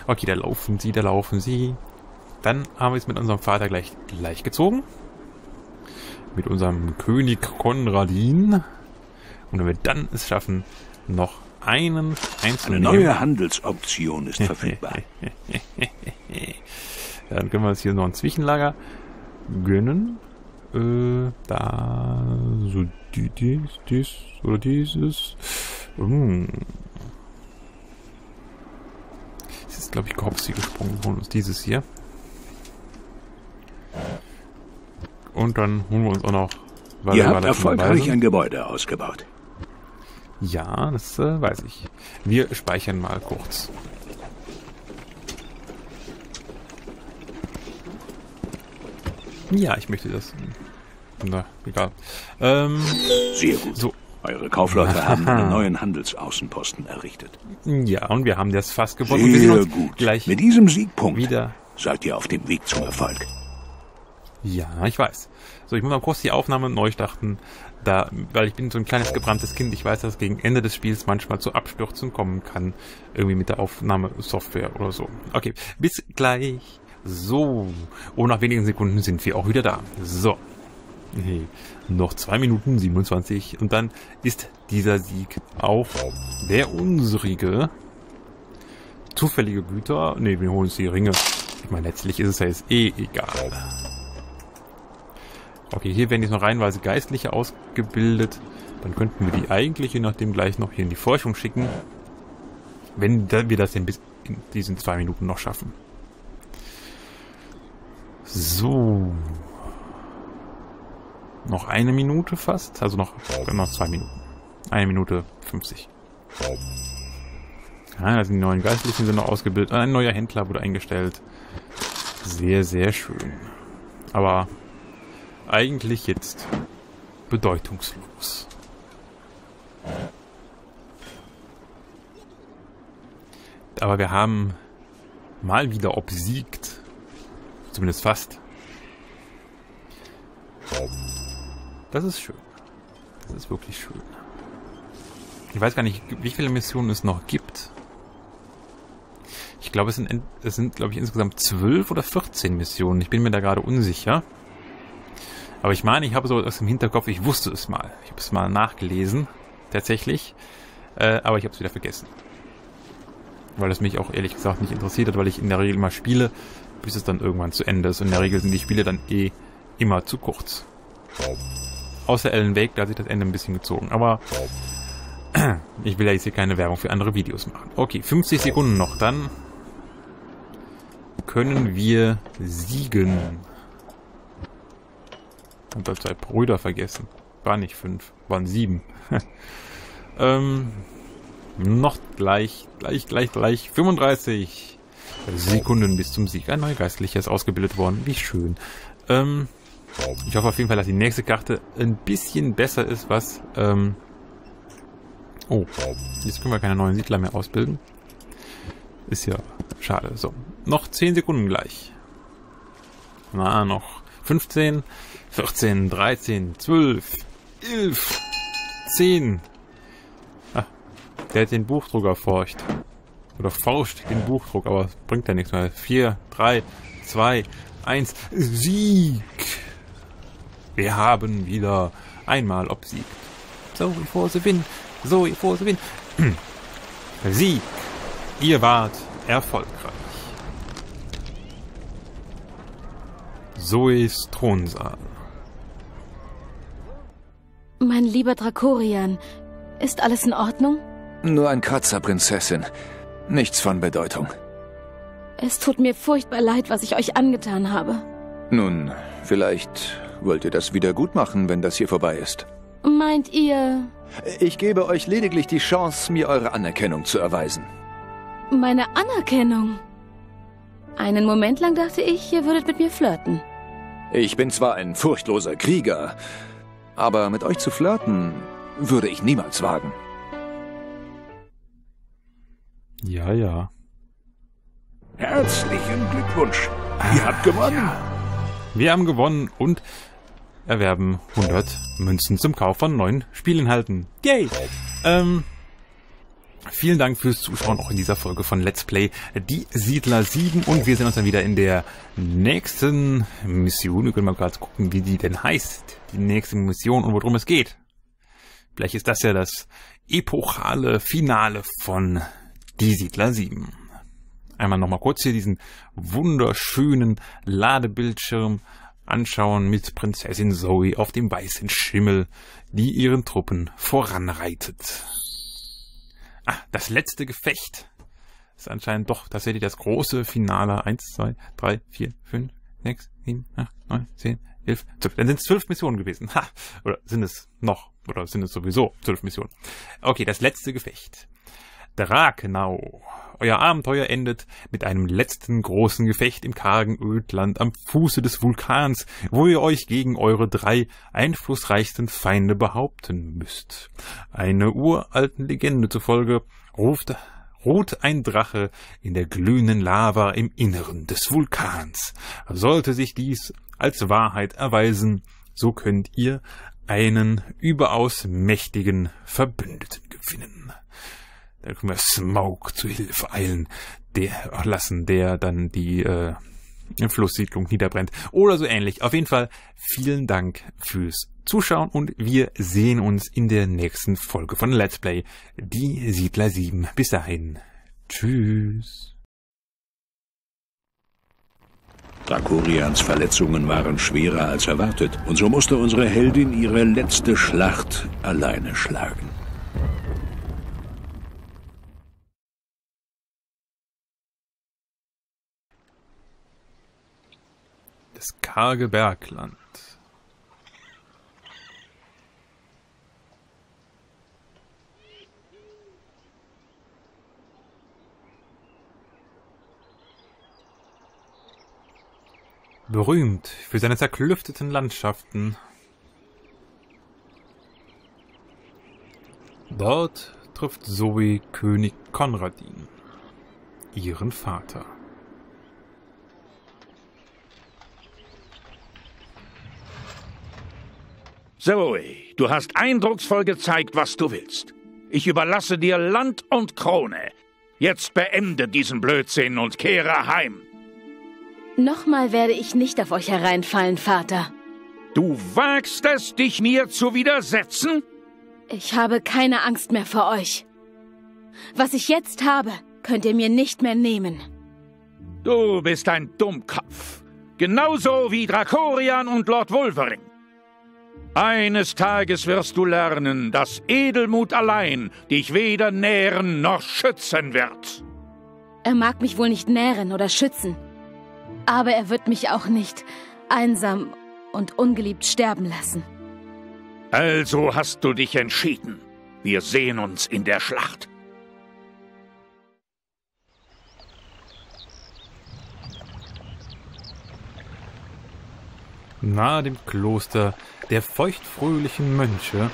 Okay, da laufen sie, da laufen sie. Dann haben wir es mit unserem Vater gleich gezogen. Mit unserem König Konradin. Und wenn wir dann es schaffen, noch einen einzunehmen. Eine neue Handelsoption ist verfügbar. Dann können wir uns hier noch ein Zwischenlager gönnen. Da, so dies oder dieses. Das ist, glaube ich, Korpsi gesprungen. Wir holen uns dieses hier. Und dann holen wir uns auch noch... Ihr habt erfolgreich ein Gebäude ausgebaut. Ja, das weiß ich. Wir speichern mal kurz. Ja, ich möchte das... Na, egal. Sehr gut. So. Eure Kaufleute haben einen neuen Handelsaußenposten errichtet. Ja, und wir haben das fast gewonnen. Sehr gut. Gleich mit diesem Siegpunkt wieder seid ihr auf dem Weg zum Erfolg. Ja, ich weiß. So, ich muss mal kurz die Aufnahme neu starten, weil ich bin so ein kleines gebranntes Kind. Ich weiß, dass es gegen Ende des Spiels manchmal zu Abstürzen kommen kann. Irgendwie mit der Aufnahmesoftware oder so. Okay, bis gleich. So. Und nach wenigen Sekunden sind wir auch wieder da. So. Hey, noch 2 Minuten 27 und dann ist dieser Sieg auch der unsrige. Zufällige Güter. Ne, wir holen uns die Ringe. Ich meine, letztlich ist es ja jetzt eh egal. Okay, hier werden jetzt noch reihenweise Geistliche ausgebildet. Dann könnten wir die eigentlich, je nachdem, gleich noch hier in die Forschung schicken. Wenn wir das denn bis in diesen 2 Minuten noch schaffen. So. Noch 1 Minute fast. Also noch 2 Minuten. 1 Minute 50. Ja, da sind die neuen Geistlichen sind noch ausgebildet. Ein neuer Händler wurde eingestellt. Sehr, sehr schön. Aber eigentlich jetzt bedeutungslos. Aber wir haben mal wieder obsiegt. Zumindest fast. Das ist schön. Das ist wirklich schön. Ich weiß gar nicht, wie viele Missionen es noch gibt. Ich glaube, es sind glaube ich, insgesamt 12 oder 14 Missionen. Ich bin mir da gerade unsicher. Aber ich meine, ich habe so aus dem Hinterkopf, ich wusste es mal. Ich habe es mal nachgelesen, tatsächlich. Aber ich habe es wieder vergessen. Weil es mich auch ehrlich gesagt nicht interessiert hat, weil ich in der Regel immer spiele, bis es dann irgendwann zu Ende ist. Und in der Regel sind die Spiele dann immer zu kurz. Außer Alan Wake, da hat sich das Ende ein bisschen gezogen. Aber ich will ja jetzt hier keine Werbung für andere Videos machen. Okay, 50 Sekunden noch. Dann können wir siegen. Und da 2 Brüder vergessen. War nicht 5, waren 7. Noch gleich. 35 Sekunden bis zum Sieg. Ein neuer Geistlicher ist ausgebildet worden. Wie schön. Ich hoffe auf jeden Fall, dass die nächste Karte ein bisschen besser ist, was... Oh, jetzt können wir keine neuen Siedler mehr ausbilden. Ist ja schade. So, noch 10 Sekunden gleich. Na, noch 15, 14, 13, 12, 11, 10. Ah, der hat den Buchdruck erforscht. Oder forscht den Buchdruck, aber bringt ja nichts mehr. 4, 3, 2, 1, Sieg! Wir haben wieder einmal obsiegt. So, bevor sie win. So, bevor sie win. Sieg! Ihr wart erfolgreich. Zoes Thronsaal. Mein lieber Drakorian, ist alles in Ordnung? Nur ein Kratzer, Prinzessin. Nichts von Bedeutung. Es tut mir furchtbar leid, was ich euch angetan habe. Nun, vielleicht wollt ihr das wieder gut machen, wenn das hier vorbei ist. Meint ihr... Ich gebe euch lediglich die Chance, mir eure Anerkennung zu erweisen. Meine Anerkennung? Einen Moment lang dachte ich, ihr würdet mit mir flirten. Ich bin zwar ein furchtloser Krieger, aber mit euch zu flirten würde ich niemals wagen. Ja, ja. Herzlichen Glückwunsch. Ihr habt gewonnen. Ja. Wir haben gewonnen und erwerben 100 Münzen zum Kauf von neuen Spielinhalten. Yay! Vielen Dank fürs Zuschauen auch in dieser Folge von Let's Play Die Siedler 7 und wir sehen uns dann wieder in der nächsten Mission. Wir können mal gerade gucken, wie die denn heißt. Die nächste Mission und worum es geht. Vielleicht ist das ja das epochale Finale von Die Siedler 7. Einmal nochmal kurz hier diesen wunderschönen Ladebildschirm anschauen mit Prinzessin Zoe auf dem weißen Schimmel, die ihren Truppen voranreitet. Ah, das letzte Gefecht ist anscheinend doch tatsächlich das große Finale. 1, 2, 3, 4, 5, 6, 7, 8, 9, 10, 11, 12. Dann sind es 12 Missionen gewesen. Ha! Oder sind es noch? Oder sind es sowieso 12 Missionen? Okay, das letzte Gefecht. Drakenau. Euer Abenteuer endet mit einem letzten großen Gefecht im kargen Ödland am Fuße des Vulkans, wo ihr euch gegen eure 3 einflussreichsten Feinde behaupten müsst. Einer uralten Legende zufolge ruht ein Drache in der glühenden Lava im Inneren des Vulkans. Sollte sich dies als Wahrheit erweisen, so könnt ihr einen überaus mächtigen Verbündeten gewinnen. Da können wir Smoke zu Hilfe eilen, der dann die Flusssiedlung niederbrennt. Oder so ähnlich. Auf jeden Fall vielen Dank fürs Zuschauen und wir sehen uns in der nächsten Folge von Let's Play Die Siedler 7. Bis dahin. Tschüss. Drakorians Verletzungen waren schwerer als erwartet und so musste unsere Heldin ihre letzte Schlacht alleine schlagen. Das karge Bergland. Berühmt für seine zerklüfteten Landschaften. Dort trifft Zoe König Konradin, ihren Vater. Zoe, du hast eindrucksvoll gezeigt, was du willst. Ich überlasse dir Land und Krone. Jetzt beende diesen Blödsinn und kehre heim. Nochmal werde ich nicht auf euch hereinfallen, Vater. Du wagst es, dich mir zu widersetzen? Ich habe keine Angst mehr vor euch. Was ich jetzt habe, könnt ihr mir nicht mehr nehmen. Du bist ein Dummkopf. Genauso wie Drakorian und Lord Wolverine. Eines Tages wirst du lernen, dass Edelmut allein dich weder nähren noch schützen wird. Er mag mich wohl nicht nähren oder schützen. Aber er wird mich auch nicht einsam und ungeliebt sterben lassen. Also hast du dich entschieden. Wir sehen uns in der Schlacht. Nahe dem Kloster der feuchtfröhlichen Mönche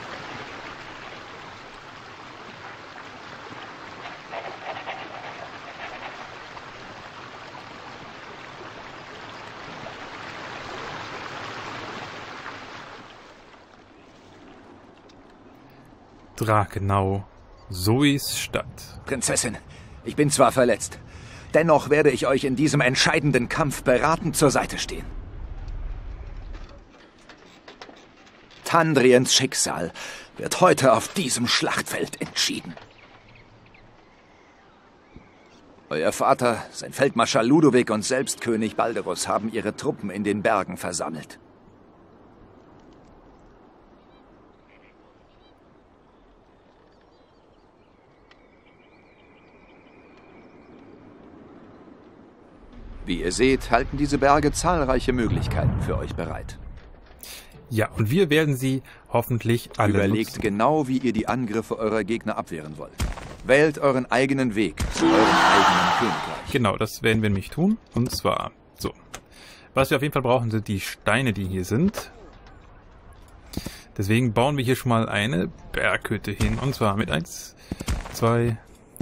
Drakenau, Zoes Stadt. Prinzessin, ich bin zwar verletzt, dennoch werde ich euch in diesem entscheidenden Kampf beratend zur Seite stehen. Tandriens Schicksal wird heute auf diesem Schlachtfeld entschieden. Euer Vater, sein Feldmarschall Ludovic und selbst König Balderus haben ihre Truppen in den Bergen versammelt. Wie ihr seht, halten diese Berge zahlreiche Möglichkeiten für euch bereit. Ja, und wir werden sie hoffentlich alle Überlegt nutzen. genau, wie ihr die Angriffe eurer Gegner abwehren wollt. Wählt euren eigenen Weg zu eurem eigenen Königreich. Genau, das werden wir nämlich tun. Und zwar so. Was wir auf jeden Fall brauchen, sind die Steine, die hier sind. Deswegen bauen wir hier schon mal eine Berghütte hin. Und zwar mit 1, 2,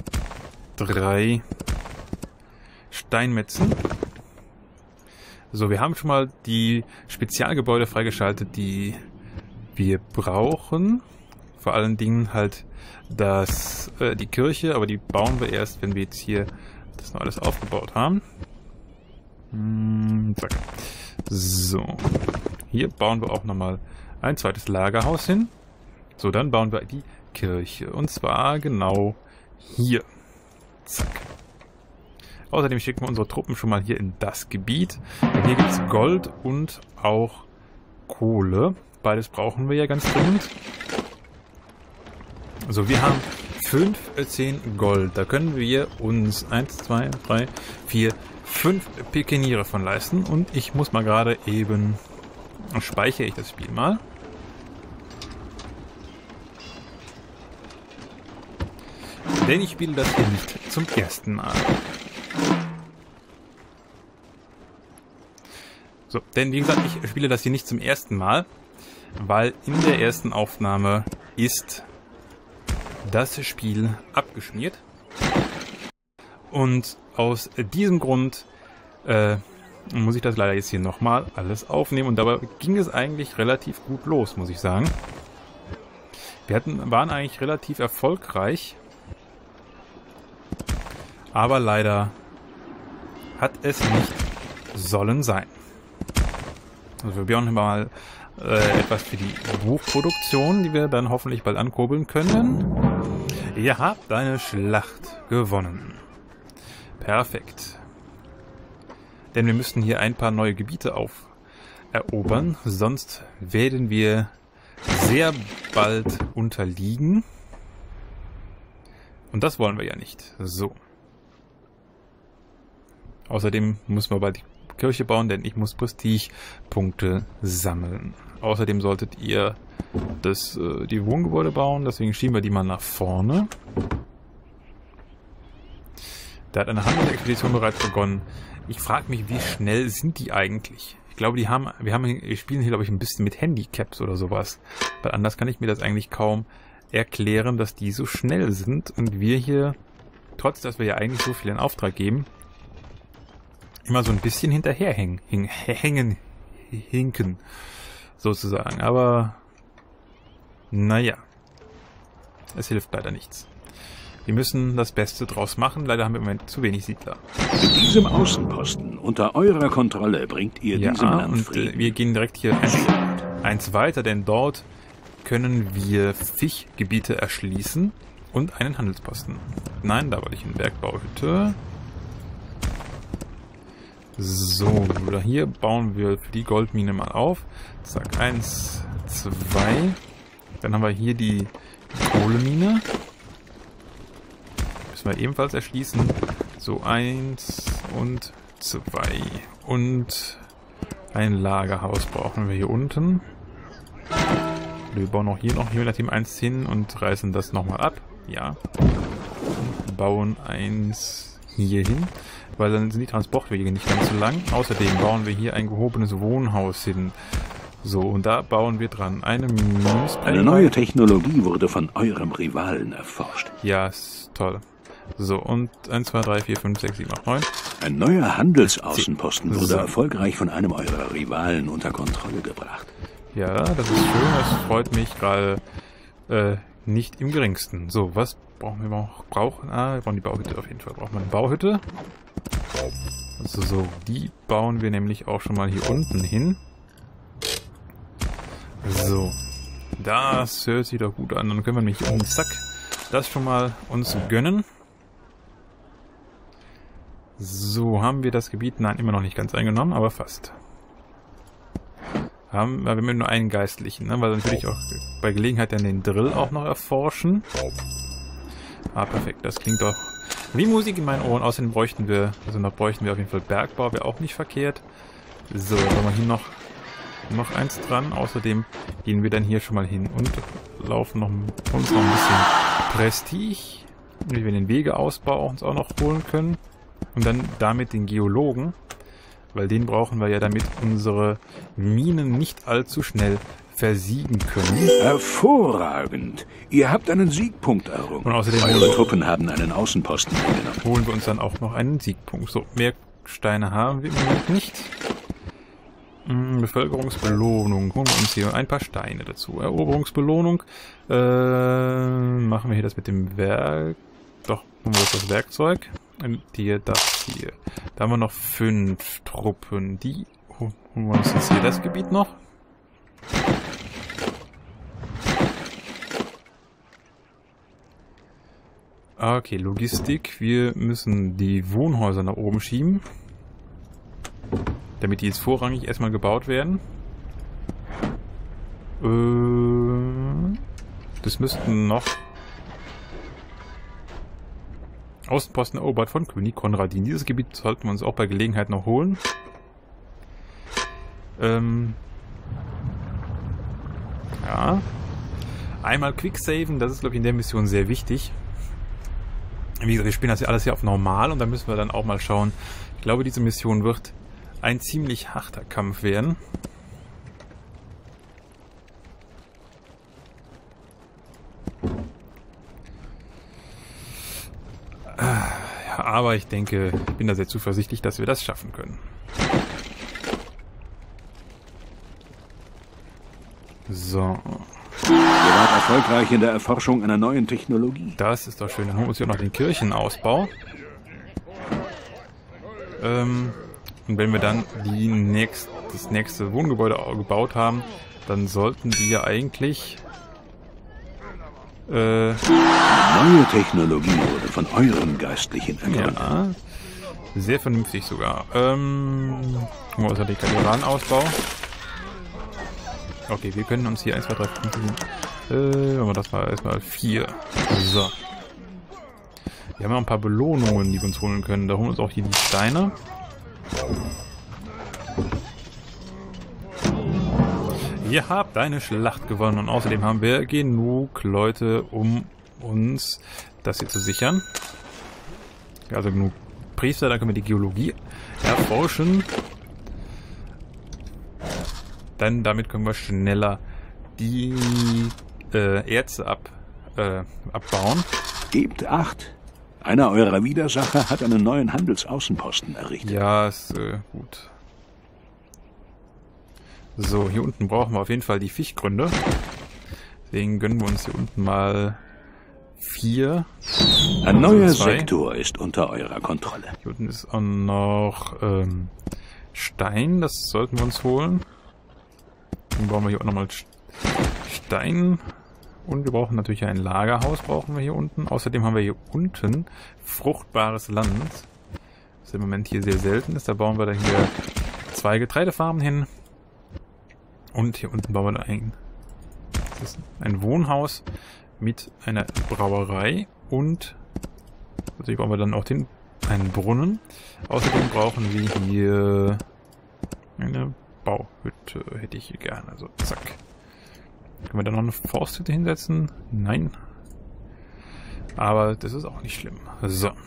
3 Steinmetzen. So, wir haben schon mal die Spezialgebäude freigeschaltet, die wir brauchen. Vor allen Dingen halt die Kirche, aber die bauen wir erst, wenn wir jetzt hier das noch alles aufgebaut haben. Zack. So. Hier bauen wir auch nochmal ein zweites Lagerhaus hin. So, dann bauen wir die Kirche. Und zwar genau hier. Zack. Außerdem schicken wir unsere Truppen schon mal hier in das Gebiet. Und hier gibt es Gold und auch Kohle. Beides brauchen wir ja ganz dringend. So, wir haben 15 Gold. Da können wir uns 1, 2, 3, 4, 5 Pikeniere von leisten. Und ich muss mal gerade eben... Speichere ich das Spiel mal. Denn ich spiele das hier nicht zum ersten Mal. So, denn wie gesagt, ich spiele das hier nicht zum ersten Mal, weil in der ersten Aufnahme ist das Spiel abgeschmiert. Und aus diesem Grund muss ich das leider jetzt hier nochmal alles aufnehmen. Und dabei ging es eigentlich relativ gut los, muss ich sagen. Wir waren eigentlich relativ erfolgreich. Aber leider hat es nicht sollen sein. Also wir bauen mal etwas für die Buchproduktion, die wir dann hoffentlich bald ankurbeln können. Ihr habt eine Schlacht gewonnen. Perfekt. Denn wir müssen hier ein paar neue Gebiete erobern, sonst werden wir sehr bald unterliegen. Und das wollen wir ja nicht. So. Außerdem müssen wir bald die Kirche bauen, denn ich muss Prestigepunkte sammeln. Außerdem solltet ihr die Wohngebäude bauen, deswegen schieben wir die mal nach vorne. Da hat eine Handelsexpedition bereits begonnen. Ich frage mich, wie schnell sind die eigentlich? Ich glaube, wir spielen hier, glaube ich, ein bisschen mit Handicaps oder sowas. Weil anders kann ich mir das eigentlich kaum erklären, dass die so schnell sind und wir hier, trotz dass wir ja eigentlich so viel in Auftrag geben, immer so ein bisschen hinken, sozusagen. Aber, naja, es hilft leider nichts. Wir müssen das Beste draus machen. Leider haben wir im Moment zu wenig Siedler. Mit diesem Außenposten unter eurer Kontrolle bringt ihr diesem Land Frieden. Wir gehen direkt hier eins weiter, denn dort können wir Fischgebiete erschließen und einen Handelsposten. Nein, da wollte ich eine Bergbauhütte. So, hier bauen wir für die Goldmine mal auf. Zack, 1, 2. Dann haben wir hier die Kohlemine. Müssen wir ebenfalls erschließen. So, 1 und 2. Und ein Lagerhaus brauchen wir hier unten. Wir bauen auch hier noch Team 1 hin und reißen das nochmal ab. Ja. Und bauen eins hier hin. Weil dann sind die Transportwege nicht ganz so lang. Außerdem bauen wir hier ein gehobenes Wohnhaus hin. So, und da bauen wir dran. Eine neue Technologie wurde von eurem Rivalen erforscht. Ja, ist toll. So, und 1, 2, 3, 4, 5, 6, 7, 8, 9. Ein neuer Handelsaußenposten wurde erfolgreich von einem eurer Rivalen unter Kontrolle gebracht. Ja, das ist schön. Das freut mich gerade nicht im geringsten. So, was brauchen wir noch? Wir brauchen die Bauhütte auf jeden Fall. Brauchen wir eine Bauhütte. So, die bauen wir nämlich auch schon mal hier unten hin. So, das hört sich doch gut an. Dann können wir nämlich hier unten, zack, das schon mal uns gönnen. So, haben wir das Gebiet? Nein, immer noch nicht ganz eingenommen, aber fast. Wir haben nur einen Geistlichen, ne? Weil dann würde ich auch bei Gelegenheit dann den Drill auch noch erforschen. Ah, perfekt, das klingt doch wie Musik in meinen Ohren. Außerdem bräuchten wir auf jeden Fall Bergbau, wäre auch nicht verkehrt. So, dann haben wir hier noch eins dran. Außerdem gehen wir dann hier schon mal hin und laufen uns noch ein bisschen Prestige, wie wir den Wegeausbau uns auch noch holen können. Und dann damit den Geologen, weil den brauchen wir ja, damit unsere Minen nicht allzu schnell versiegen können. Hervorragend! Ihr habt einen Siegpunkt errungen. Und außerdem eure Truppen haben einen Außenposten eingenommen. Holen wir uns dann auch noch einen Siegpunkt. So, mehr Steine haben wir im Moment nicht. Bevölkerungsbelohnung. Holen wir uns hier ein paar Steine dazu. Eroberungsbelohnung. Machen wir hier das mit dem Werk. Doch, holen wir uns das Werkzeug. Und hier das hier. Da haben wir noch 5 Truppen. Die holen wir uns jetzt hier das Gebiet noch. Okay, Logistik. Wir müssen die Wohnhäuser nach oben schieben. Damit die jetzt vorrangig erstmal gebaut werden. Das müssten noch Außenposten erobert von König Konradin. Dieses Gebiet sollten wir uns auch bei Gelegenheit noch holen. Ja. Einmal Quicksaven, das ist glaube ich in der Mission sehr wichtig. Wie gesagt, wir spielen das ja alles hier auf normal und da müssen wir dann auch mal schauen. Ich glaube, diese Mission wird ein ziemlich harter Kampf werden. Aber ich denke, ich bin da sehr zuversichtlich, dass wir das schaffen können. So. Ihr wart erfolgreich in der Erforschung einer neuen Technologie. Das ist doch schön. Dann holen wir uns hier noch den Kirchenausbau. Und wenn wir dann das nächste Wohngebäude gebaut haben, dann sollten die ja eigentlich... Neue Technologie wurde von euren Geistlichen erkannt. Ja, sehr vernünftig sogar. Gucken wir uns den Kathedralenausbau. Okay, wir können uns hier 1, 2, 3, 5, machen wir das mal erstmal 4. So. Wir haben noch ein paar Belohnungen, die wir uns holen können. Da holen wir uns auch hier die Steine. Ihr habt eine Schlacht gewonnen und außerdem haben wir genug Leute, um uns das hier zu sichern. Also genug Priester, da können wir die Geologie erforschen. Dann damit können wir schneller die Erze abbauen. Gebt Acht! Einer eurer Widersacher hat einen neuen Handelsaußenposten errichtet. Ja, ist gut. So, hier unten brauchen wir auf jeden Fall die Fischgründe. Deswegen gönnen wir uns hier unten mal 4. Ein neuer Sektor ist unter eurer Kontrolle. Hier unten ist auch noch Stein, das sollten wir uns holen. Dann brauchen wir hier auch nochmal Stein. Und wir brauchen natürlich ein Lagerhaus, brauchen wir hier unten. Außerdem haben wir hier unten fruchtbares Land. Das im Moment hier sehr selten ist. Da bauen wir dann hier 2 Getreidefarmen hin. Und hier unten bauen wir ein Wohnhaus mit einer Brauerei. Und natürlich bauen wir dann auch einen Brunnen. Außerdem brauchen wir hier eine Bauhütte, hätte ich hier gerne. Also zack. Können wir da noch eine Forsthütte hinsetzen? Nein. Aber das ist auch nicht schlimm. So. Jetzt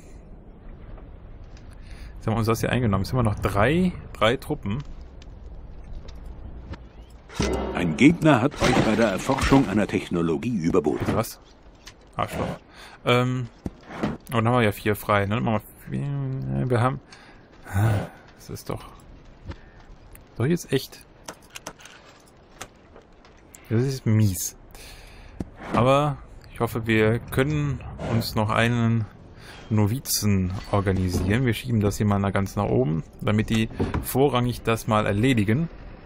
haben wir uns das hier eingenommen. Jetzt haben wir noch drei Truppen. Ein Gegner hat euch bei der Erforschung einer Technologie überboten. Bitte was? Arschloch. Und dann haben wir ja 4 frei. Ne? Wir haben... Das ist doch jetzt echt... Das ist mies. Aber ich hoffe, wir können uns noch einen Novizen organisieren. Wir schieben das hier mal ganz nach oben, damit die vorrangig das mal erledigen.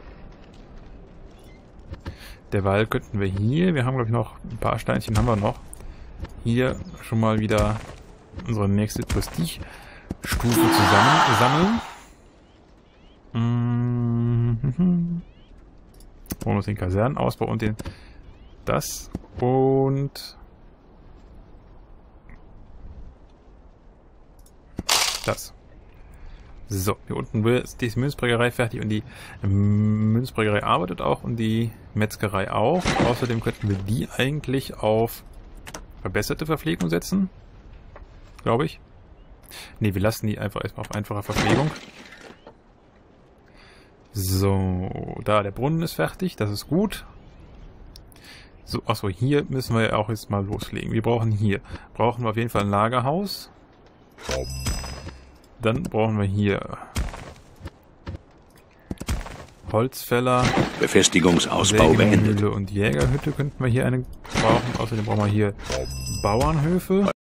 Derweil könnten wir hier, wir haben glaube ich noch ein paar Steinchen, haben wir noch, hier schon mal wieder unsere nächste Prestige-Stufe sammeln. Holen uns den Kasernenausbau und das und das. So, hier unten ist die Münzprägerei fertig und die Münzprägerei arbeitet auch und die Metzgerei auch. Außerdem könnten wir die eigentlich auf verbesserte Verpflegung setzen. Glaube ich. Ne, wir lassen die einfach erstmal auf einfache Verpflegung. So, da der Brunnen ist fertig, das ist gut. So, achso, hier müssen wir ja auch jetzt mal loslegen. Wir brauchen wir auf jeden Fall ein Lagerhaus. Dann brauchen wir hier Holzfäller, Befestigungsausbau beendet. Sägemühle und Jägerhütte könnten wir hier eine brauchen. Außerdem brauchen wir hier Bauernhöfe.